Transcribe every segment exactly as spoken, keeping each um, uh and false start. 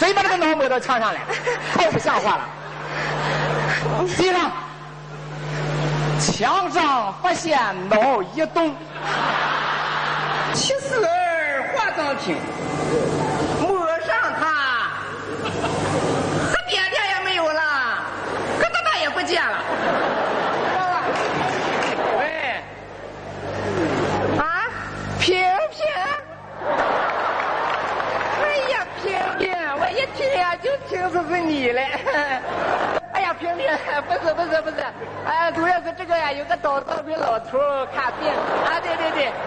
谁把这个脑抹到墙上来？太不像话了！地上，墙上发现脑一动。 七四二化妆品，抹上它，这点点也没有了，疙瘩瘩也不见了。 喂， 啊，萍萍，哎呀，萍萍，我一听呀就听说是你嘞。哎呀，萍萍，不是不是不是，哎，主要是这个呀，有个倒灶给老头看病啊，对对对。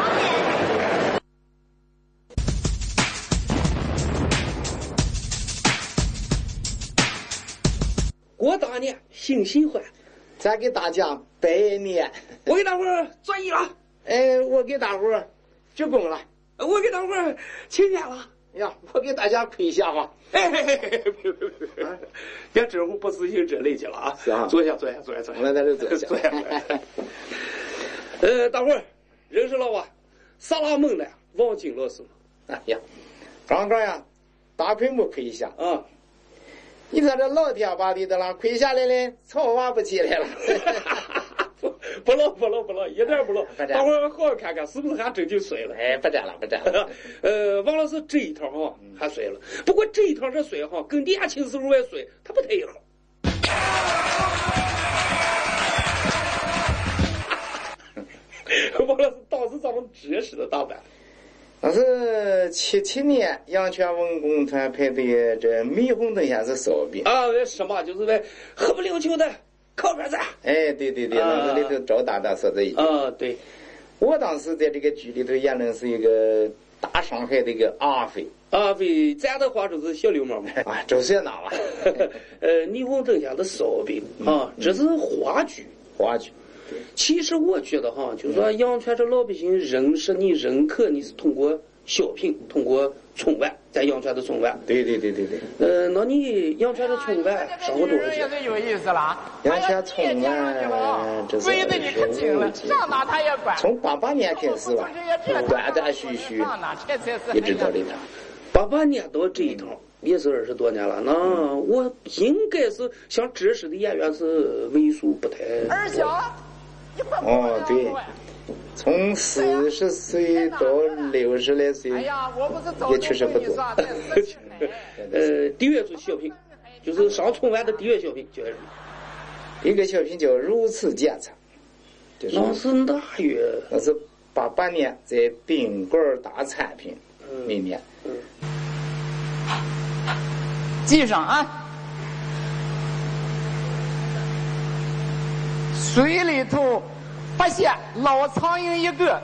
过大年新喜欢， 咱给大家拜年。 我给大伙儿转移了， 哎，我给大伙儿鞠躬了， 我给大伙儿请年了。 呀，我给大家跪下吧。 哎嘿嘿嘿，别别别别，别这会不自行车累去了啊！ 是啊， 坐下坐下坐下坐下， 我来在这坐下。 坐下坐下。呃，大伙儿认识了吧？萨拉蒙的王晶老师。 哎呀，刚刚呀，大屏幕跪下啊！ 你看这老天把地的了，跪下来了，草挖不起来了。 不不了不了不了，一点不了。大伙儿好好看看，是不是还真就摔了？ 哎，不沾了不沾了。 呃，王老师这一套哈还摔了，不过这一套这摔哈跟年轻时候也摔，他不太一样。王老师当时咱们这时的打扮。 那是七七年阳泉文工团派的这霓虹灯下是烧饼啊，什么就是那喝不溜秋的烤片子。 哎，对对对，那是里头赵大大说的一句。 啊，对。我当时在这个剧里头演的是一个大上海的一个阿飞。 阿飞，咱的话就是小流氓嘛。 啊，就是那嘛。 呃，霓虹灯下的烧饼啊，这是话剧。 话剧。 其实我觉得哈，就是说阳泉这老百姓认识你、认可你是通过小品，通过春晚，在阳泉的春晚。 对对对对对。 呃，那你阳泉的春晚上过多少钱？ 也是有意思了。 阳泉春晚这是追的你可紧了，上哪他也管。 从八八年开始吧，断断续续，一直到这趟。 八八年到这一趟也是二十多年了。那我应该是像这时的演员是为数不太。 二小。 哦，对，从四十岁到六十来岁，也确实不多。 呃，第一组小品，就是上春晚的第一小品，就是第一个小品叫《如此检查》，就是那是哪月？ 那是八八年在宾馆大餐品那年。 嗯， 记上啊。水里头发现老苍蝇一个，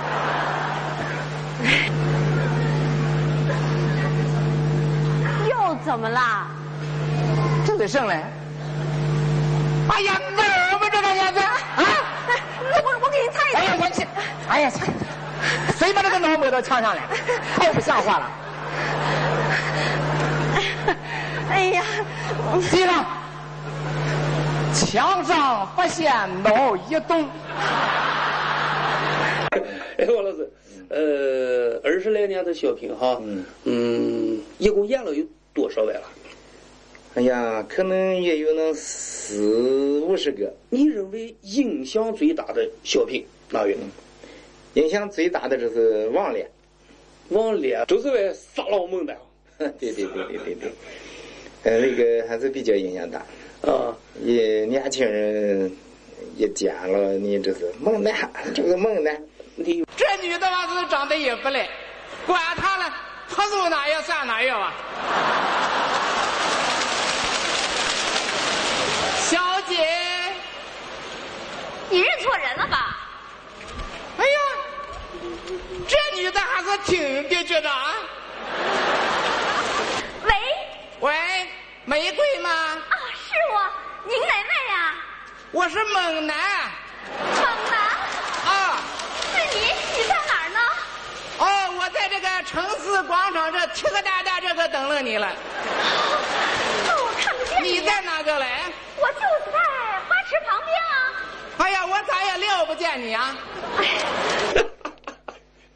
又怎么啦？ 这得剩嘞！哎呀，哪么这个样子啊？ 我我给你擦一擦。 哎呀，我去！哎呀，谁把这个脑抹到墙上来？太不像话了！ 哎呀， 地上。墙上发现脑一动。 哎，王老师，呃，二十来年的小品哈，嗯嗯，一共演了有多少位了？ 哎呀，可能也有那四五十个。 你认为影响最大的小品哪位？ 影响最大的就是王烈。 王烈就是为撒老猛的。 对对对对对对，呃，那个还是比较影响大。 啊， 也年轻人一见了，你这是猛男，这个猛男。 你这女的娃子长得也不赖，管她了，她走哪月算哪月吧。小姐， 你认错人了吧？ 哎呀，这女的还是挺别致的啊。 喂喂，玫瑰吗？ 啊，是我，您哪位呀？ 我是猛男。 猛男？ 啊， 是你？你在哪儿呢？ 哦，我在这个城市广场这踢个蛋蛋这可等了你了。 那我看不见你。 你在哪个嘞？ 我就是在花池旁边啊。 哎呀，我咋也料不见你啊！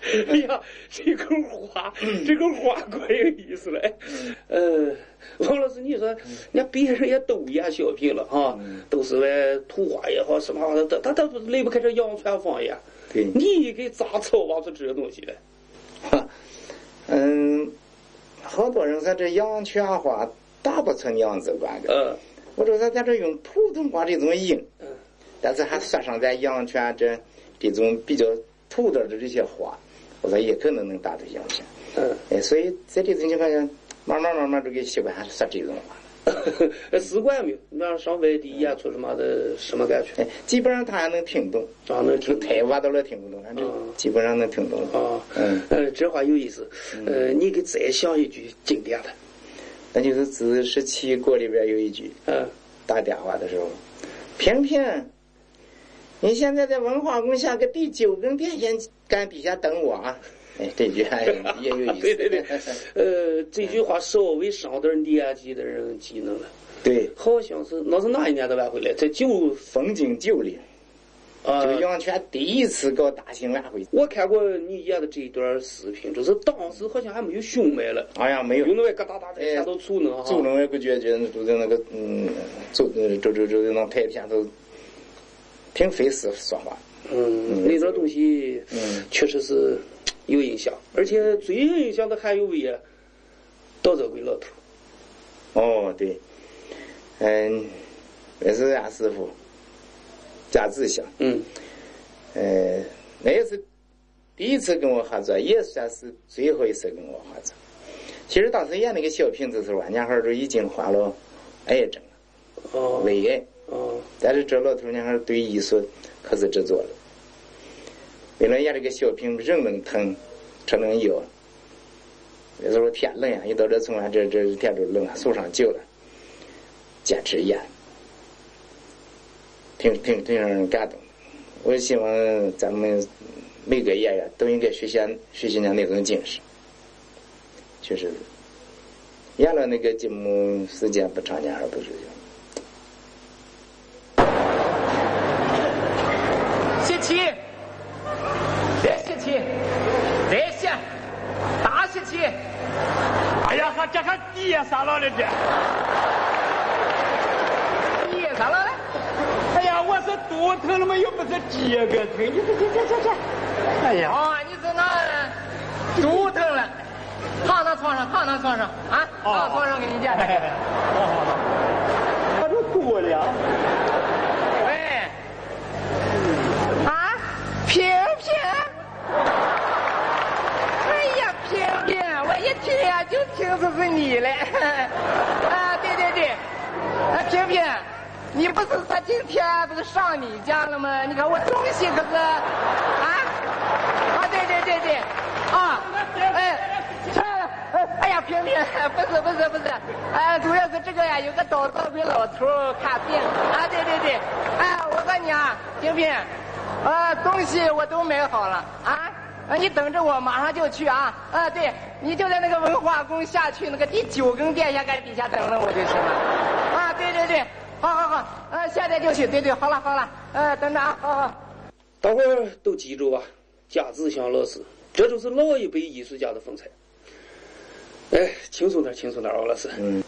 哎呀，这个花，这个花怪有意思了。呃，王老师，你说，人家别人也都演小品了啊，嗯、都是为图花也好，什么好的，他他他离不开这阳泉方言。 对， 你给咋操挖出这些东西来？ 哈，嗯，好多人说这阳泉话打不成样子关的。嗯，我说他在这用普通话这种音，嗯，但是还算上咱阳泉这这种比较土的这些话。我说也可能能达到阳泉，嗯，哎，所以在这种情况下，慢慢慢慢就给习惯说这种话了。习惯没有？你要上外地演出什么的，什么感觉？ 哎，基本上他还能听懂， 啊，能听台话都能听不懂，反正基本上能听懂。 啊，嗯，呃，这话有意思。呃，你给再想一句经典的， 那就是《自十七国》里边有一句，嗯，打电话的时候，平平。你现在在文化宫下个第九根电线杆底下等我啊！哎，这句还也有意思。 对对对，呃，这句话稍微上点年纪的人记能了。 对， 好像是那是哪一年的晚会来？在九风景九里，啊，就阳泉第一次搞大型晚会。 我看过你演的这一段视频，就是当时好像还没有胸麦了。 哎呀，没有， 有那个疙瘩瘩在下头出呢哈。 走那个觉觉就在那个嗯，走走走走那台下头。挺费事说话， 嗯，那点东西，嗯，确实是有影响，而且最有影响的还有位稻泽贵老头。 哦，对，嗯，也是俺师傅，贾志祥，嗯，呃，那也是第一次跟我合作，也算是最后一次跟我合作。其实当时演那个小品的时候，俺家孩儿都已经患了癌症了，哦，胃癌。哦，但是这老头娘还对艺术可是执着了。为了演这个小品，人能疼，吃能药。有时候天冷呀，一到这村啊，这这天都冷啊，手上久了，坚持演，挺挺挺让人感动。我希望咱们每个演员都应该学习学习那那种精神。确实，演了那个节目时间不长，年还不是。 十七，再十七，再下，大十七。 哎呀，还这还地下啥了了这？ 地下啥了了？ 哎呀，我是肚疼了嘛，又不是这个疼，你这这这这这。哎呀， 哦，你是那肚疼了，躺到床上，躺到床上啊，躺到床上给你讲。 哦，我这多了。 平平，哎呀，平平，我一听呀就听出是你了。啊，对对对，啊，平平，你不是说今天不是上你家了吗？你看我东西可是，啊，啊，对对对对，啊，哎，错了，哎呀，平平，不是不是不是，哎，主要是这个呀，有个倒灶给老头看病，啊，对对对，哎，我告诉你啊，平平。啊，东西我都买好了啊！啊，你等着我，马上就去啊！啊，对，你就在那个文化宫下去那个第九根电线杆底下等着我就是了。啊，对对对，好好好，啊，现在就去，对对，好了好了，呃，等着啊，好好。 大伙儿都记住啊，贾志祥老师，这就是老一辈艺术家的风采。哎，轻松点，轻松点，王老师。嗯。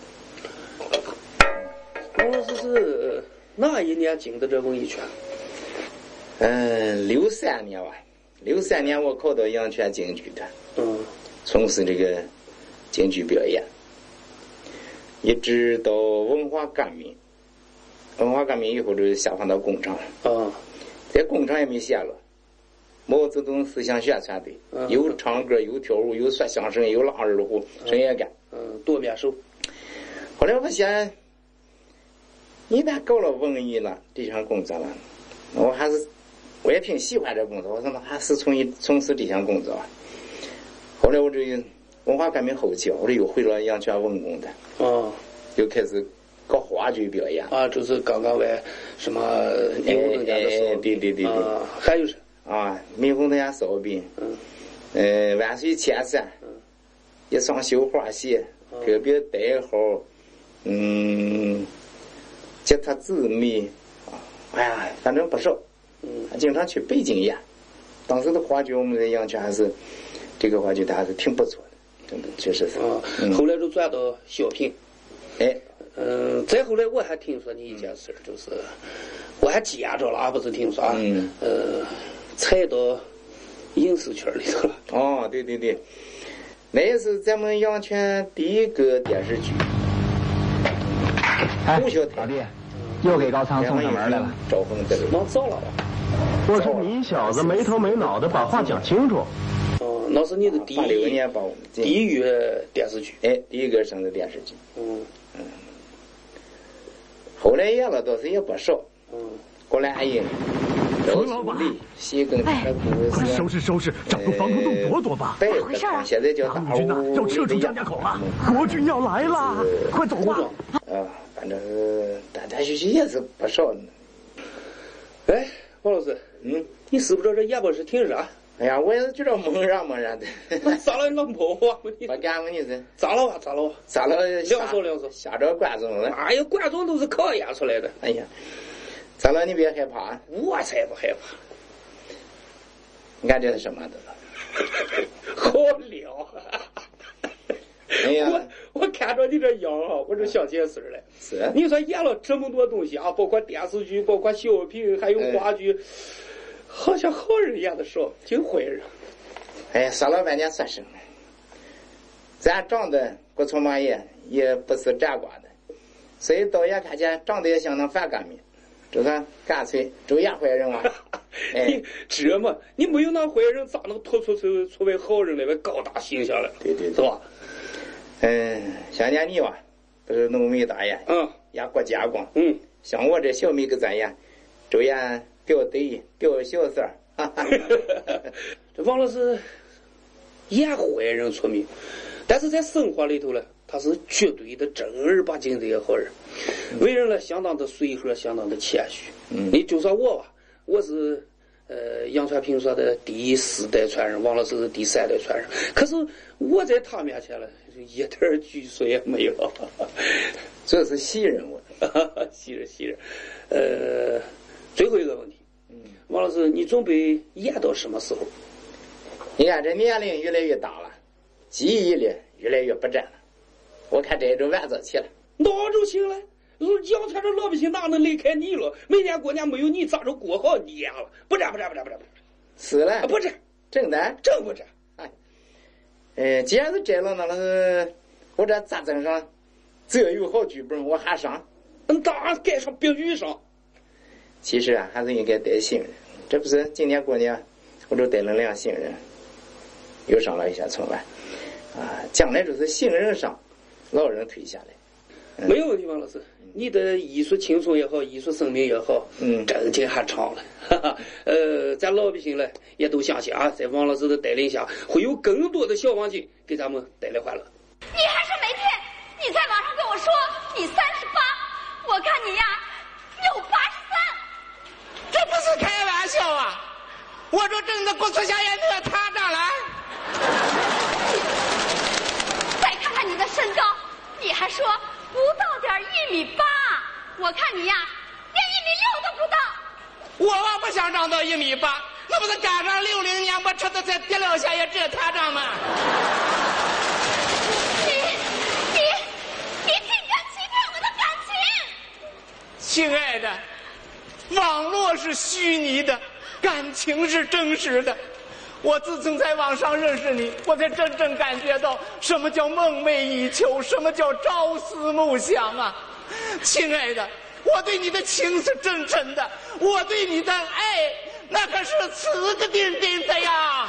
王老师是哪一年进的这文艺圈？ 嗯，六三年吧，六三年我考到阳泉京剧团，嗯，从事这个京剧表演，一直到文化革命，文化革命以后就下放到工厂了，啊，在工厂也没闲了，毛泽东思想宣传队，嗯、又唱歌又跳舞又说相声又拉二胡，什么也干， 嗯，多面手。 后来我想，一旦搞了文艺了这项工作了，我还是。我也挺喜欢这工作，我说那还是从一从事这项工作。后来我这文化革命后期，我这又回了阳泉文工的，哦，又开始搞话剧表演。 啊，就是刚刚为什么霓虹灯下的烧饼， 对对对对， 啊，还有是啊，霓虹灯下烧饼，嗯，呃，万水千山，嗯，一双绣花鞋，特别代号，嗯，吉他姊妹，啊，哎呀，反正不少。嗯，经常去北京演， 当时的话剧我们在阳泉还是这个话剧，它还是挺不错的，真的确实是。 啊， 嗯、 后来就转到小品。 哎， 嗯，再后来我还听说你一件事，就是我还见着了，而不是听说啊。嗯。呃，踩到影视圈里头了。 哦，对对对，那也是咱们阳泉第一个电视剧。 哎，老弟，又给高仓送上门来了。 招风的忙糟了吧？ 我说你小子没头没脑的，把话讲清楚。 哦，那是你的第一。 八六年把我们第一月电视剧。 哎，第一个上的电视剧。 嗯嗯。后来演了倒是也不少。嗯。郭兰英。 冯老板。 西更的故事。收拾收拾，找个防空洞躲躲吧。 怎么回事啊？现在叫大陆军呐，要撤出张家口了，国军要来了，快走吧。 啊，反正断断续续也是不少呢。 哎，王老师， 嗯， 你知不知道这夜班是挺热？ 哎呀，我也是觉得蒙热蒙热的。 咋了？老婆啊？ 我干嘛你是？ 咋了吧？咋了吧？ 咋了？ 两说两说。 吓着观众了。 哎呀，观众都是考验出来的。 哎呀，咋了？你别害怕。 我才不害怕。 你看这是什么的了？ 好聊。 哎呀， 我我看着你这样啊，我就想起事来。 是。 你说演了这么多东西啊，包括电视剧，包括小品，还有话剧，嗯、好像好人演的少，就坏人。 哎呀，说了半天算什么？咱长得不从马也，也不是站瓜的，所以导演看见长得也相当反感面，就说干脆就演坏人嘛。 哎、你这嘛，你没有那坏人，咋能突出出出为好人来个高大形象来？ 对对， 是吧？ 嗯，像年你吧，都是浓眉大眼， 嗯， 演过家光， 嗯， 像我这小妹给咱演，就演表弟、表小三儿，哈哈。 这王老师演坏人出名，但是在生活里头呢，他是绝对的正儿八经的一个好人，为人呢相当的随和，相当的谦虚。嗯，你就说我吧，我是。呃，杨传评说的第四代传人，王老师是第三代传人。可是我在他面前了，一点拘束也没有。 这是戏人物， 戏人戏人。呃，最后一个问题，嗯，王老师，你准备演到什么时候？ 你看这年龄越来越大了，记忆力越来越不占了，我看这就完早起了。 那就行了。杨传这老百姓哪能离开你了？每年过年没有你，咋着过好年了？不占不占不占不占不占， 是了， 不占， 真的真不占。 哎，呃，既然是这了，那是我这咋整上？只要有好剧本，我还上。 嗯，当然该上必须上。 其实啊，还是应该带新人。这不是今年过年，我就带了两新人，又上了一下春晚。啊，将来就是新人上，老人退下来。 嗯、没有问题，王老师。你的艺术青春也好，艺术生命也好，嗯，真劲还长了。哈哈，呃，咱老百姓呢也都相信啊，在王老师的带领下，会有更多的小王精给咱们带来欢乐。 你还说没骗？你在网上跟我说你三十八，我看你呀有八十三。 这不是开玩笑啊！我这真的不出下眼这他长来。 再看看你的身高，你还说。不到点一米八，我看你呀，连一米六都不到。 我我不想长到一米八，那不是赶上六零年我车子才跌了下也这他长吗？ 你你你竟敢欺骗我的感情！ 亲爱的，网络是虚拟的，感情是真实的。我自从在网上认识你，我才真正感觉到什么叫梦寐以求，什么叫朝思暮想啊！亲爱的，我对你的情是真诚的，我对你的爱那可是刺个钉钉的呀！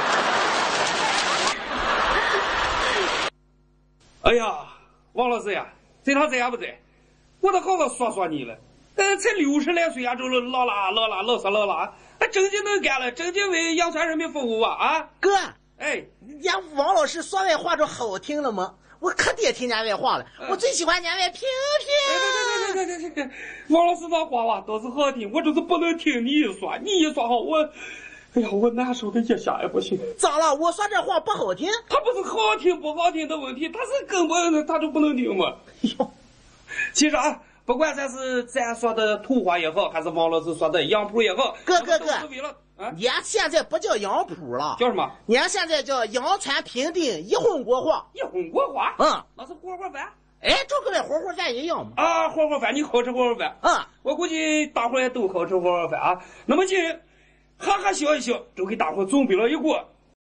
哎呀，王老师呀，这趟在呀不在？我都好好说说你了。呃，才六十来岁呀，就是老啦老啦老说老啦，还正经能干了，正经为阳泉人民服务啊！啊， 哥， 哎， 人王老师说外话就好听了吗？我可得听年外话了，嗯、我最喜欢年外评评。 对对对对对对，王老师这话话都是好听，我就是不能听你一说，你一说好我，哎呀，我难受的一下也不行。 咋了？我说这话不好听？ 他不是好听不好听的问题，他是根本他就不能听嘛。哟，其实啊。不管咱是咱说的土话也好，还是王老师说的杨浦也好， 哥哥哥， 啊，俺现在不叫杨浦了， 叫什么？ 俺现在叫阳川平定一荤国话。 一荤国话？ 嗯， 那是火锅饭。 哎，就跟那火锅饭一样嘛。 啊，火锅饭，你好吃火锅饭？ 嗯， 我估计大伙也都好吃火锅饭啊。那么今哈哈笑一笑，就给大伙准备了一锅